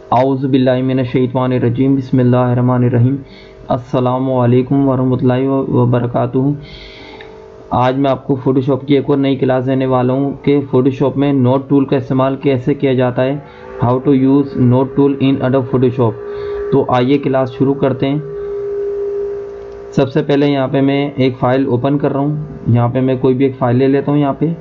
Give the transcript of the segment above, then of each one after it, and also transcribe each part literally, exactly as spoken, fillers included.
आऊज़ु बिल्लाहि मिनश शैतानिर रजीम बिस्मिल्लाहिर्रहमानिर रहीम अस्सलामु अलैकुम वरहमतुल्लाहि व बरकातुहू। आज मैं आपको फ़ोटोशॉप की एक और नई क्लास देने वाला हूँ कि फ़ोटोशॉप में नोट टूल का इस्तेमाल कैसे किया जाता है, how to use note tool in Adobe Photoshop. तो आइए क्लास शुरू करते हैं। सबसे पहले यहाँ पे मैं एक फ़ाइल ओपन कर रहा हूँ। यहाँ पे मैं कोई भी एक फ़ाइल ले लेता हूँ यहाँ पे,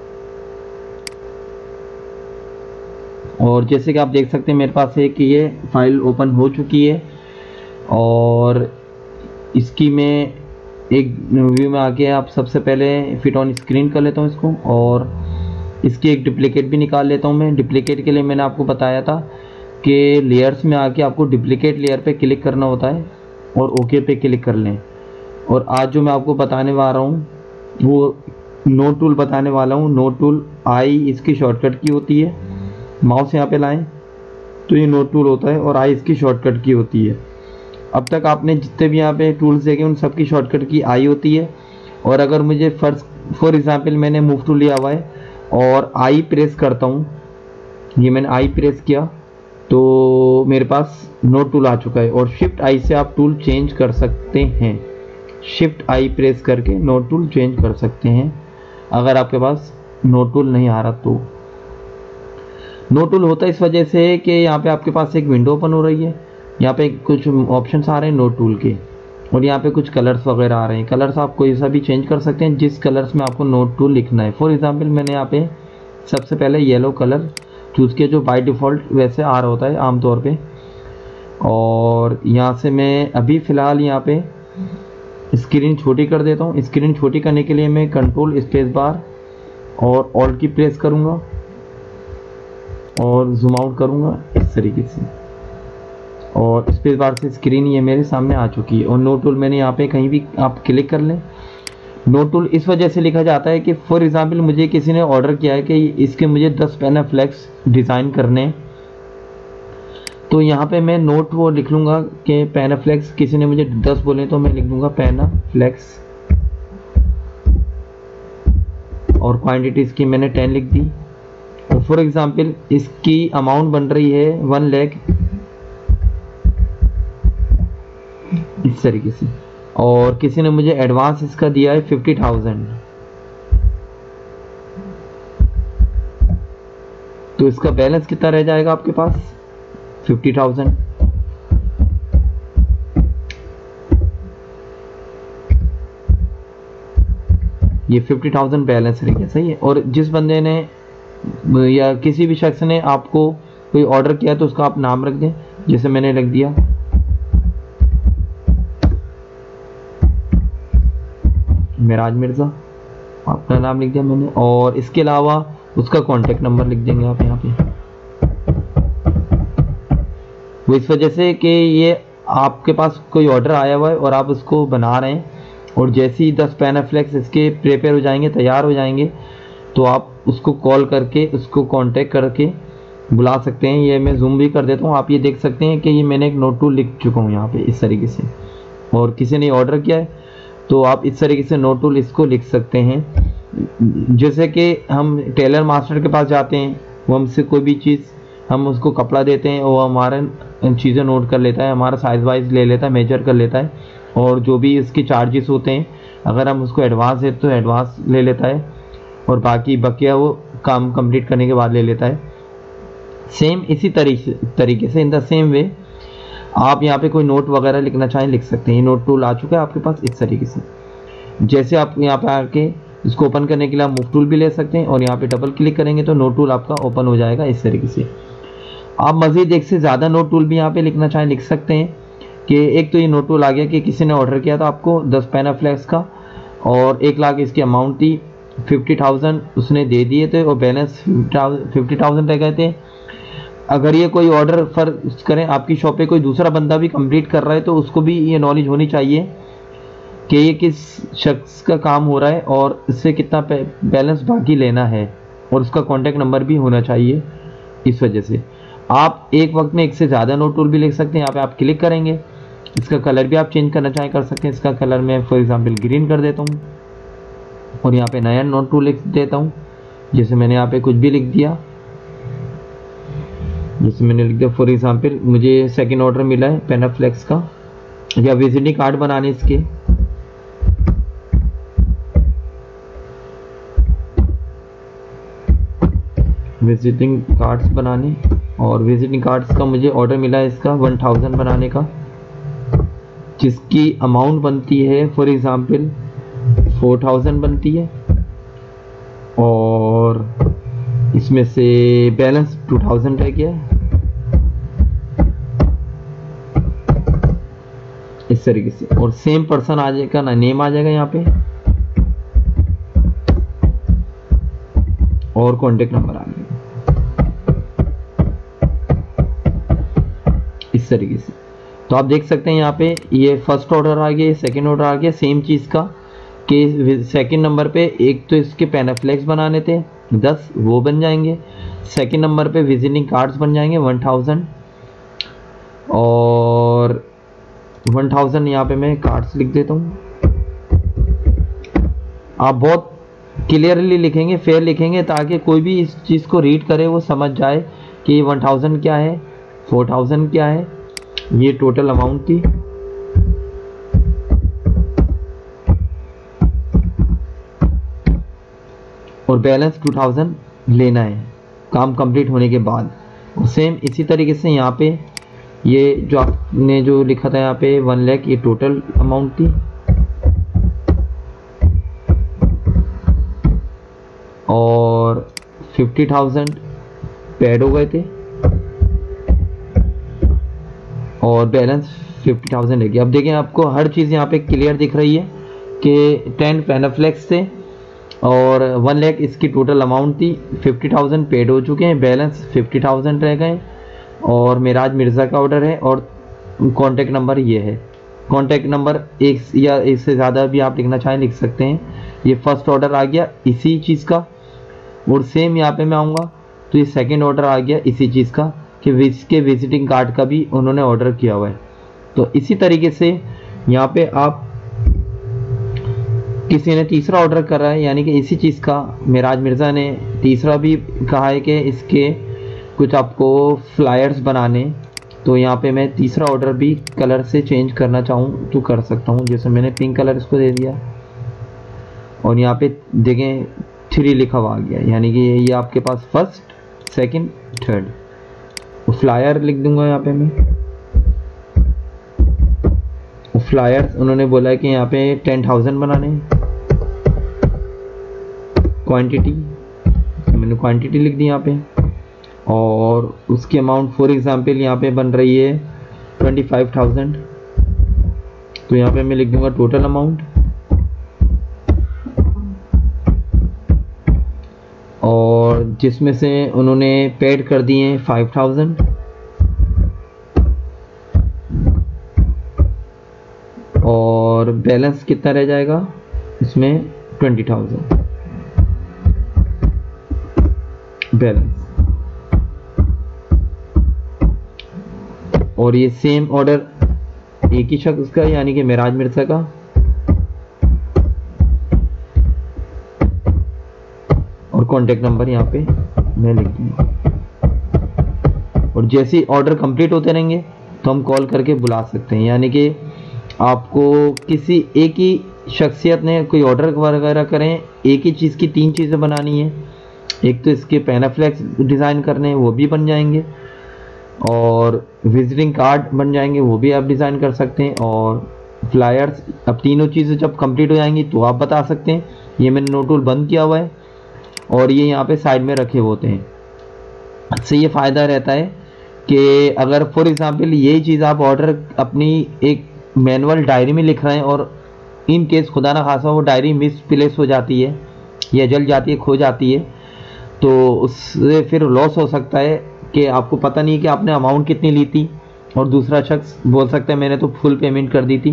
और जैसे कि आप देख सकते हैं मेरे पास एक ये फ़ाइल ओपन हो चुकी है। और इसकी मैं एक व्यू में आके आप सबसे पहले फिट ऑन स्क्रीन कर लेता हूँ इसको, और इसकी एक डुप्लीकेट भी निकाल लेता हूँ मैं। डुप्लीकेट के लिए मैंने आपको बताया था कि लेयर्स में आके आपको डुप्लीकेट लेयर पे क्लिक करना होता है और ओके पे क्लिक कर लें। और आज जो मैं आपको बताने वाला हूँ वो नोट टूल बताने वाला हूँ। नोट टूल आई इसकी शॉर्टकट की होती है। माउस यहाँ पे लाएं तो ये नोट टूल होता है और आई इसकी शॉर्टकट की होती है। अब तक आपने जितने भी यहाँ पे टूल्स देखे उन सब की शॉर्टकट की आई होती है। और अगर मुझे फर्स्ट फॉर एग्जांपल मैंने मूव टूल लिया हुआ है और आई प्रेस करता हूँ, ये मैंने आई प्रेस किया तो मेरे पास नोट टूल आ चुका है। और शिफ्ट आई से आप टूल चेंज कर सकते हैं। शिफ्ट आई प्रेस करके नोट टूल चेंज कर सकते हैं अगर आपके पास नोट टूल नहीं आ रहा तो। नोट टूल होता है इस वजह से कि यहाँ पे आपके पास एक विंडो ओपन हो रही है, यहाँ पे कुछ ऑप्शंस आ रहे हैं नोट टूल के, और यहाँ पे कुछ कलर्स वगैरह आ रहे हैं। कलर्स आप कोई सा भी चेंज कर सकते हैं जिस कलर्स में आपको नोट टूल लिखना है। फॉर एग्जांपल मैंने यहाँ पे सबसे पहले येलो कलर चूज़ किया जो बाय डिफ़ॉल्ट वैसे आ रहा होता है आमतौर पे। और यहाँ से मैं अभी फ़िलहाल यहाँ पे स्क्रीन छोटी कर देता हूँ। स्क्रीन छोटी करने के लिए मैं कंट्रोल स्पेस बार और ऑल्ट की प्रेस करूँगा और जूम आउट करूँगा इस तरीके से, और स्पेस बार से स्क्रीन ये मेरे सामने आ चुकी है। और नोट टूल मैंने यहाँ पे कहीं भी आप क्लिक कर लें। नोट टूल इस वजह से लिखा जाता है कि फॉर एग्जांपल मुझे किसी ने ऑर्डर किया है कि इसके मुझे दस पैनाफ्लेक्स डिज़ाइन करने, तो यहाँ पे मैं नोट वो लिख लूँगा कि पैनाफ्लेक्स किसी ने मुझे दस बोले तो मैं लिख दूँगा पैनाफ्लेक्स, और क्वान्टिटी इसकी मैंने टेन लिख दी। और फॉर एग्जांपल इसकी अमाउंट बन रही है वन लैख इस तरीके से, और किसी ने मुझे एडवांस इसका दिया है फिफ्टी थाउजेंड, तो इसका बैलेंस कितना रह जाएगा आपके पास फिफ्टी थाउजेंड। ये फिफ्टी थाउजेंड बैलेंस रह गया, सही है। और जिस बंदे ने या किसी भी शख्स ने आपको कोई ऑर्डर किया तो उसका आप नाम रख दें, जैसे मैंने लिख दिया मेराज मिर्ज़ा, अपना नाम लिख दिया मैंने। और इसके अलावा उसका कॉन्टेक्ट नंबर लिख देंगे आप यहाँ पे। वो इस वजह से कि ये आपके पास कोई ऑर्डर आया हुआ है और आप उसको बना रहे हैं, और जैसे ही दस पैनाफ्लेक्स इसके प्रिपेयर हो जाएंगे, तैयार हो जाएंगे, तो आप उसको कॉल करके उसको कांटेक्ट करके बुला सकते हैं। ये मैं जूम भी कर देता हूँ, आप ये देख सकते हैं कि ये मैंने एक नोट टूल लिख चुका हूँ यहाँ पे इस तरीके से। और किसी ने ऑर्डर किया है तो आप इस तरीके से नोट टूल इसको लिख सकते हैं। जैसे कि हम टेलर मास्टर के पास जाते हैं, वो हमसे कोई भी चीज़ हम उसको कपड़ा देते हैं, वो हमारा चीज़ें नोट कर लेता है, हमारा साइज़ वाइज ले लेता है, मेजर कर लेता है, और जो भी इसके चार्जेस होते हैं अगर हम उसको एडवांस है तो एडवांस ले लेता है, और बाकी बकिया वो काम कंप्लीट करने के बाद ले लेता है। सेम इसी तरीके तरीके से इन द सेम वे आप यहाँ पे कोई नोट वगैरह लिखना चाहें लिख सकते हैं। ये नोट टूल आ चुका है आपके पास इस तरीके से। जैसे आप यहाँ पे आके इसको ओपन करने के लिए आप मूव टूल भी ले सकते हैं, और यहाँ पे डबल क्लिक करेंगे तो नोट टूल आपका ओपन हो जाएगा इस तरीके से। आप मज़ीद एक से ज़्यादा नोट टूल भी यहाँ पे लिखना चाहें लिख सकते हैं। कि एक तो ये नोट टूल आ गया कि किसी ने ऑर्डर किया था आपको दस पैनाफ्लेक्स का, और एक लाख इसकी अमाउंट थी, फिफ्टी थाउजेंड उसने दे दिए थे और बैलेंस फिफ्टी थाउजेंड रह गए थे। अगर ये कोई ऑर्डर फर्ज करें आपकी शॉप पे कोई दूसरा बंदा भी कंप्लीट कर रहा है तो उसको भी ये नॉलेज होनी चाहिए कि ये किस शख्स का काम हो रहा है और इससे कितना बैलेंस बाकी लेना है, और उसका कॉन्टैक्ट नंबर भी होना चाहिए। इस वजह से आप एक वक्त में एक से ज़्यादा नोट टूल भी लिख सकते हैं। यहाँ पे आप क्लिक करेंगे, इसका कलर भी आप चेंज करना चाहें कर सकते हैं। इसका कलर मैं फॉर एग्जांपल ग्रीन कर देता हूँ, और यहाँ पे नया नोट टूल लिख देता हूँ, जैसे मैंने यहाँ पे कुछ भी लिख दिया। जैसे मैंने लिख दिया फॉर एग्जांपल मुझे सेकंड ऑर्डर मिला है पेनाफ्लेक्स का, या विजिटिंग कार्ड बनाने इसके, विजिटिंग कार्ड्स बनाने, और विजिटिंग कार्ड्स का मुझे ऑर्डर मिला है इसका वन थाउजेंड बनाने का, जिसकी अमाउंट बनती है फॉर एग्जांपल फोर थाउजेंड बनती है, और इसमें से बैलेंस टू थाउजेंड रह गया है। इस तरीके से, और सेम पर्सन आ जाएगा ना, नेम आ जाएगा यहाँ पे, और कॉन्टेक्ट नंबर आ जाएगा इस तरीके से। तो आप देख सकते हैं यहाँ पे ये फर्स्ट ऑर्डर आ गया, सेकंड ऑर्डर आ गया सेम चीज़ का, कि सेकंड नंबर पे एक तो इसके पेनाफ्लेक्स बनाने थे दस, वो बन जाएंगे। सेकंड नंबर पे विजिटिंग कार्ड्स बन जाएंगे वन थाउजेंड, और वन थाउजेंड यहाँ पे मैं कार्ड्स लिख देता हूँ। आप बहुत क्लियरली लिखेंगे, फेयर लिखेंगे, ताकि कोई भी इस चीज़ को रीड करे वो समझ जाए कि वन थाउजेंड क्या है, फोर थाउजेंड क्या है, ये टोटल अमाउंट थी। और बैलेंस टू थाउजेंड लेना है काम कंप्लीट होने के बाद। और सेम इसी तरीके से यहाँ पे ये जो आपने जो लिखा था यहाँ पे वन लाख, ये टोटल अमाउंट थी, और फिफ्टी थाउजेंड पेड हो गए थे, और बैलेंस फिफ्टी थाउजेंड है। अब देखें आपको हर चीज़ यहाँ पे क्लियर दिख रही है कि टेन पेनाफ्लेक्स थे और वन लाख इसकी टोटल अमाउंट थी, फिफ्टी थाउजेंड पेड हो चुके हैं, बैलेंस फिफ्टी थाउजेंड रह गए, और मेराज मिर्ज़ा का ऑर्डर है, और कॉन्टैक्ट नंबर ये है। कॉन्टैक्ट नंबर एक या इससे ज़्यादा भी आप लिखना चाहें लिख सकते हैं। ये फर्स्ट ऑर्डर आ गया इसी चीज़ का, और सेम यहाँ पे मैं आऊँगा तो ये सेकंड ऑर्डर आ गया इसी चीज़ का, कि इसके विजिटिंग कार्ड का भी उन्होंने ऑर्डर किया हुआ है। तो इसी तरीके से यहाँ पे आप किसी ने तीसरा ऑर्डर कर रहा है, यानी कि इसी चीज़ का मेराज मिर्ज़ा ने तीसरा भी कहा है कि इसके कुछ आपको फ्लायर्स बनाने, तो यहाँ पे मैं तीसरा ऑर्डर भी कलर से चेंज करना चाहूँ तो कर सकता हूँ। जैसे मैंने पिंक कलर इसको दे दिया, और यहाँ पे देखें थ्री लिखा हुआ आ गया, यानी कि ये आपके पास फर्स्ट सेकंड थर्ड। फ्लायर लिख दूंगा यहाँ पे मैं, फ्लायर्स उन्होंने बोला है कि यहाँ पे टेन थाउजेंड बनाने, क्वांटिटी मैंने क्वांटिटी लिख दी यहाँ पे, और उसकी अमाउंट फॉर एग्जांपल यहाँ पे बन रही है ट्वेंटी फाइव थाउजेंड, तो यहाँ पे मैं लिख दूंगा टोटल अमाउंट, और जिसमें से उन्होंने पेड कर दिए फाइव थाउजेंड, और बैलेंस कितना रह जाएगा इसमें ट्वेंटी थाउजेंड बैलेंस। और ये सेम ऑर्डर एक ही शख्स का, यानी कि मेराज मिर्ज़ा का, और कॉन्टेक्ट नंबर यहाँ पे मैं लिख दूंगा। और जैसे ही ऑर्डर कंप्लीट होते रहेंगे तो हम कॉल करके बुला सकते हैं, यानी कि आपको किसी एक ही शख्सियत ने कोई ऑर्डर वगैरह करें, एक ही चीज़ की तीन चीज़ें बनानी है, एक तो इसके पेनाफ्लेक्स डिज़ाइन करने हैं वो भी बन जाएंगे, और विजिटिंग कार्ड बन जाएंगे वो भी आप डिज़ाइन कर सकते हैं, और फ्लायर्स। अब तीनों चीज़ें जब कंप्लीट हो जाएंगी तो आप बता सकते हैं। ये मैंने नोट टूल बंद किया हुआ है, और ये यहाँ पे साइड में रखे होते हैं। इससे ये फ़ायदा रहता है कि अगर फॉर एग्जांपल यही चीज़ आप ऑर्डर अपनी एक मैनुअल डायरी में लिख रहे हैं, और इन केस खुदा ना खासा वो डायरी मिसप्लेस हो जाती है या जल जाती है, खो जाती है, तो उससे फिर लॉस हो सकता है कि आपको पता नहीं कि आपने अमाउंट कितनी ली थी, और दूसरा शख्स बोल सकता है मैंने तो फुल पेमेंट कर दी थी।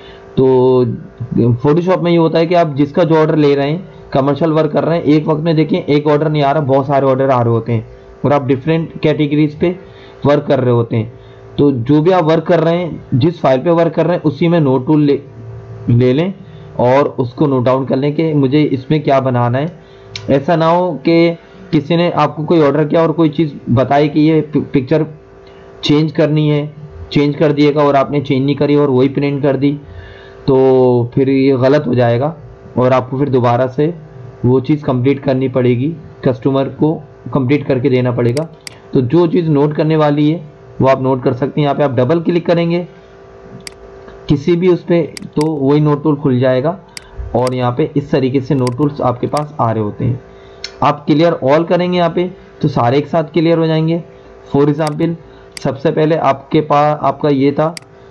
तो फोटोशॉप में ये होता है कि आप जिसका जो ऑर्डर ले रहे हैं, कमर्शियल वर्क कर रहे हैं, एक वक्त में देखें एक ऑर्डर नहीं आ रहा, बहुत सारे ऑर्डर आ रहे होते हैं, और आप डिफरेंट कैटेगरीज पे वर्क कर रहे होते हैं। तो जो भी आप वर्क कर रहे हैं, जिस फाइल पे वर्क कर रहे हैं, उसी में नोट टूल ले ले लें और उसको नोट डाउन कर लें कि मुझे इसमें क्या बनाना है। ऐसा ना हो कि किसी ने आपको कोई ऑर्डर किया और कोई चीज़ बताई कि ये पिक्चर चेंज करनी है, चेंज कर दिएगा, और आपने चेंज नहीं करी और वही प्रिंट कर दी, तो फिर ये गलत हो जाएगा और आपको फिर दोबारा से वो चीज़ कंप्लीट करनी पड़ेगी, कस्टमर को कंप्लीट करके देना पड़ेगा। तो जो चीज़ नोट करने वाली है वो आप नोट कर सकते हैं। यहाँ पे आप डबल क्लिक करेंगे किसी भी उस पर, तो वही नोट टूल खुल जाएगा और यहाँ पे इस तरीके से नोट टूल्स आपके पास आ रहे होते हैं। आप क्लियर ऑल करेंगे यहाँ पे तो सारे एक साथ क्लियर हो जाएंगे। फॉर एग्जाम्पल सबसे पहले आपके पास आपका ये था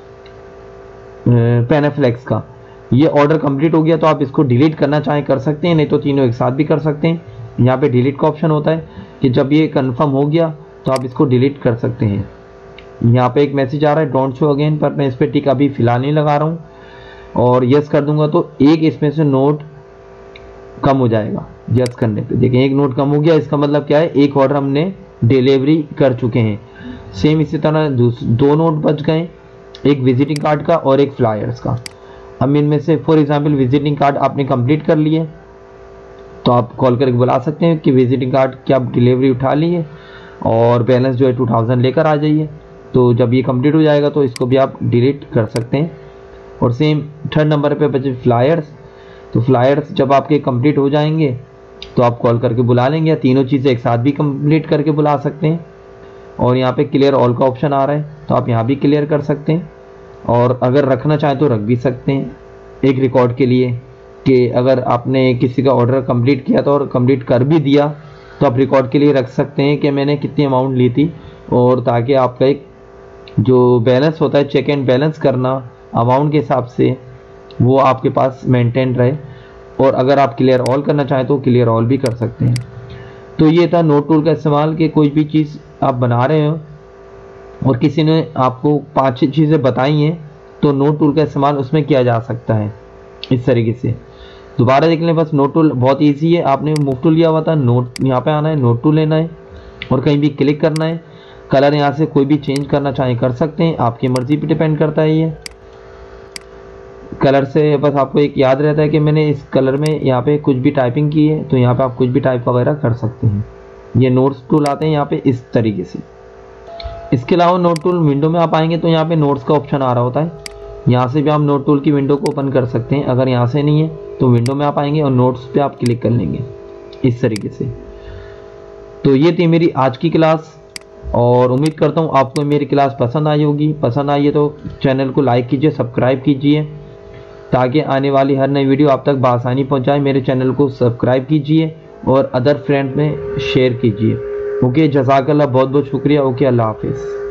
पेनाफ्लेक्स का, ये ऑर्डर कंप्लीट हो गया, तो आप इसको डिलीट करना चाहें कर सकते हैं, नहीं तो तीनों एक साथ भी कर सकते हैं। यहाँ पे डिलीट का ऑप्शन होता है कि जब ये कंफर्म हो गया तो आप इसको डिलीट कर सकते हैं। यहाँ पे एक मैसेज आ रहा है डोंट शो अगेन, पर मैं इस पर टिक अभी फिलहाल नहीं लगा रहा हूँ, और यस कर दूंगा तो एक इसमें से नोट कम हो जाएगा। यस करने पे देखें एक नोट कम हो गया, इसका मतलब क्या है, एक ऑर्डर हमने डिलीवरी कर चुके हैं। सेम इसी तरह दो नोट बच गए, एक विजिटिंग कार्ड का और एक फ्लायर्स का। हम इनमें से फॉर एग्जांपल विजिटिंग कार्ड आपने कंप्लीट कर लिए तो आप कॉल करके बुला सकते हैं कि विजिटिंग कार्ड की आप डिलीवरी उठा लिए और बैलेंस जो है टू थाउजेंड लेकर आ जाइए। तो जब ये कंप्लीट हो जाएगा तो इसको भी आप डिलीट कर सकते हैं। और सेम थर्ड नंबर पे बचे फ्लायर्स, तो फ्लायर्स जब आपके कंप्लीट हो जाएंगे तो आप कॉल करके बुला लेंगे, या तीनों चीज़ें एक साथ भी कंप्लीट करके बुला सकते हैं। और यहाँ पे क्लियर ऑल का ऑप्शन आ रहा है तो आप यहाँ भी क्लियर कर सकते हैं, और अगर रखना चाहें तो रख भी सकते हैं एक रिकॉर्ड के लिए, कि अगर आपने किसी का ऑर्डर कंप्लीट किया था और कंप्लीट कर भी दिया तो आप रिकॉर्ड के लिए रख सकते हैं कि मैंने कितनी अमाउंट ली थी, और ताकि आपका एक जो बैलेंस होता है चेक एंड बैलेंस करना अमाउंट के हिसाब से वो आपके पास मेंटेन रहे। और अगर आप क्लियर ऑल करना चाहें तो क्लियर ऑल भी कर सकते हैं। तो ये था नोट टूल का इस्तेमाल, कि कोई भी चीज़ आप बना रहे हो और किसी ने आपको पाँच छः चीज़ें बताई हैं तो नोट टूल का इस्तेमाल उसमें किया जा सकता है इस तरीके से। दोबारा देख लें, बस नोट टूल बहुत इजी है। आपने मूव टूल लिया हुआ था, नोट यहाँ पे आना है, नोट टूल लेना है और कहीं भी क्लिक करना है। कलर यहाँ से कोई भी चेंज करना चाहें कर सकते हैं, आपकी मर्जी पे डिपेंड करता है। ये कलर से बस आपको एक याद रहता है कि मैंने इस कलर में यहाँ पे कुछ भी टाइपिंग की है, तो यहाँ पे आप कुछ भी टाइप वगैरह कर सकते हैं। ये नोट्स टूल आते हैं यहाँ पे इस तरीके से। इसके अलावा नोट टूल विंडो में आप आएंगे तो यहाँ पे नोट्स का ऑप्शन आ रहा होता है, यहाँ से भी आप नोट टूल की विंडो को ओपन कर सकते हैं। अगर यहाँ से नहीं है तो विंडो में आप आएंगे और नोट्स पे आप क्लिक कर लेंगे इस तरीके से। तो ये थी मेरी आज की क्लास, और उम्मीद करता हूँ आपको मेरी क्लास पसंद आई होगी। पसंद आई है तो चैनल को लाइक कीजिए, सब्सक्राइब कीजिए, ताकि आने वाली हर नई वीडियो आप तक बआसानी पहुँचाए। मेरे चैनल को सब्सक्राइब कीजिए और अदर फ्रेंड में शेयर कीजिए। ओके, जज़ाकल्लाह, बहुत बहुत शुक्रिया। ओके, अल्लाह हाफिज़।